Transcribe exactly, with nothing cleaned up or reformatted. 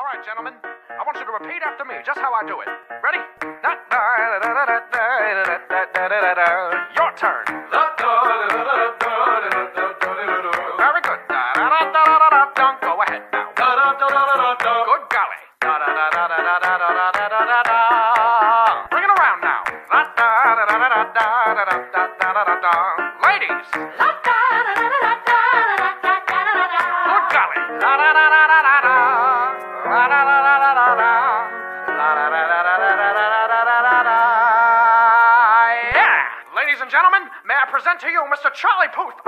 All right, gentlemen. I want you to repeat after me, just how I do it. Ready? Your turn. Very good. Go ahead now. Good golly. Bring it around now. Ladies. Good golly. Yeah! Ladies and gentlemen, may I present to you Mister Charlie Puth